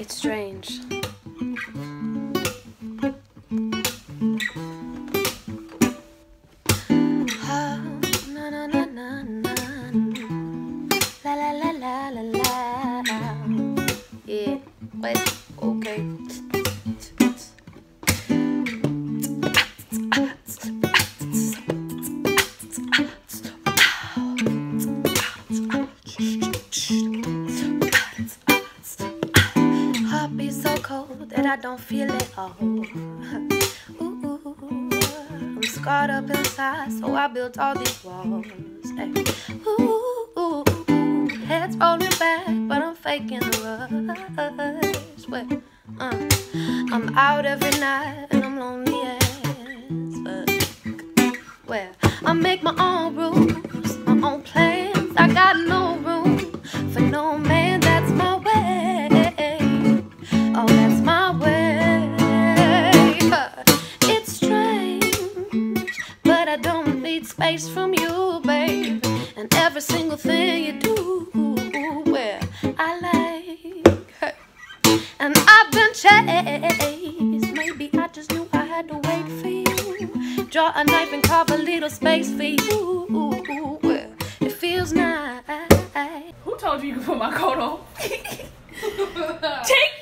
It's strange. Yeah, wait, okay. Heart beats so cold that I don't feel it all. Ooh, I'm scarred up inside, so I built all these walls. Ay. Ooh, head's rolling back, but I'm faking the rush. Well, I'm out every night and I'm lonely as fuck. Well, I make my own rules, my own plans. I got no room for no man. That's my way. Oh, that's my way. It's strange, but I don't need space from you, babe. And every single thing you do, well, I like her. And I've been chased. Maybe I just knew I had to wait for you. Draw a knife and carve a little space for you. Well, it feels nice. Who told you you could put my coat on? Take